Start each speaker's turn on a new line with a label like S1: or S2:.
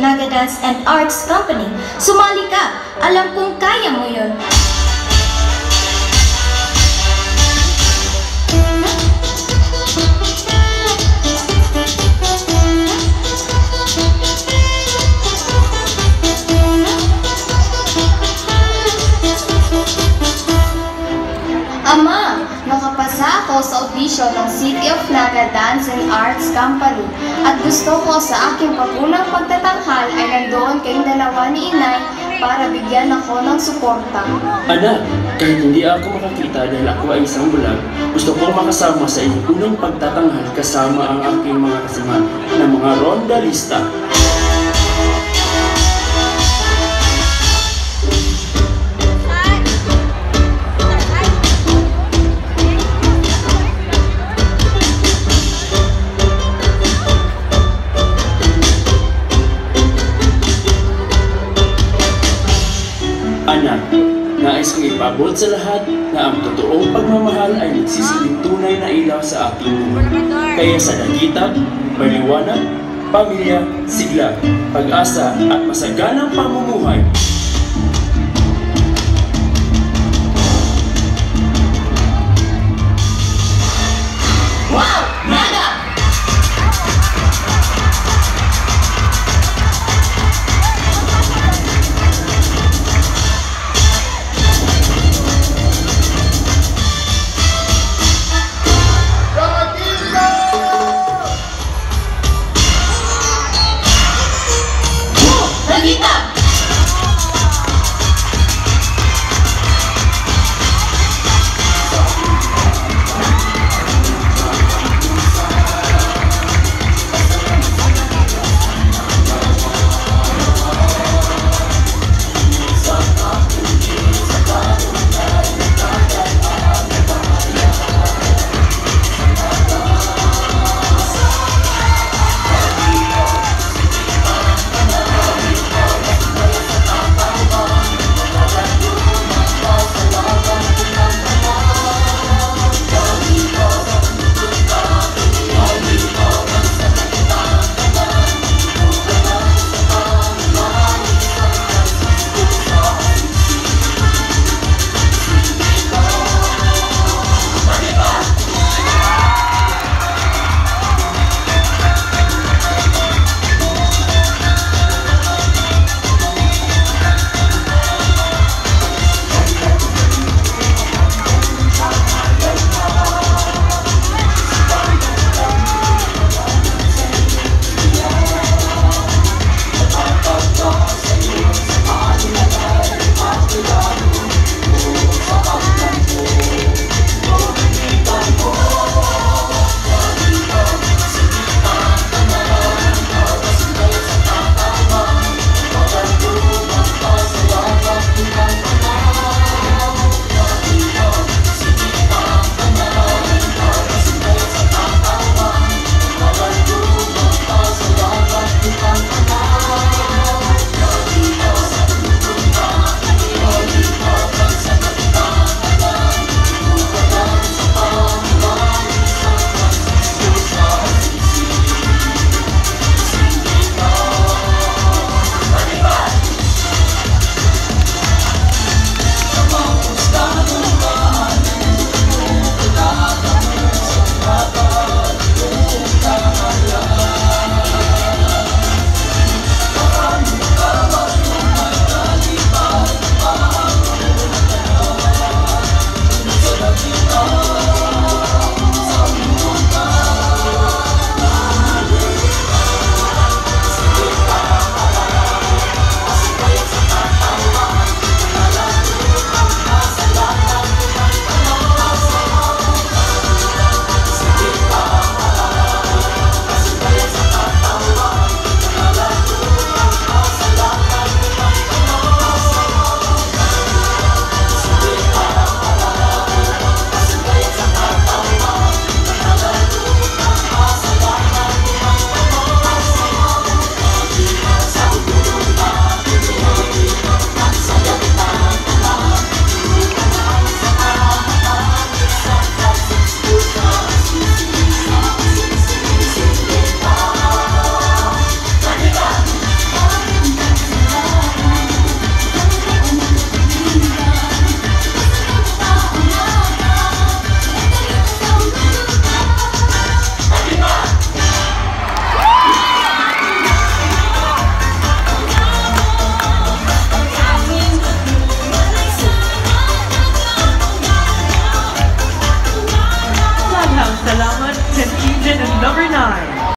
S1: Naga Dance and Arts Company. Sumali ka! Alam kong kaya mo yun! Ama, nakapasa ako sa audition ng City of Naga Dance and Arts Company at gusto ko sa aking pagunang pagtatanghal ay nandoon kayong dalawa ni Inay para bigyan ako ng suporta.
S2: Anak, kahit hindi ako makakita dahil ako ay isang bulag, gusto kong makasama sa iyong unang pagtatanghal kasama ang aking mga kasama na mga rondalista. Anak, nais kong ipabot sa lahat na ang totoong pagmamahal ay nagsisilbing tunay na ilaw sa ating buhay. Kaya sa dagitan, paliwanag, pamilya, sigla, pag-asa at masaganang pamumuhay,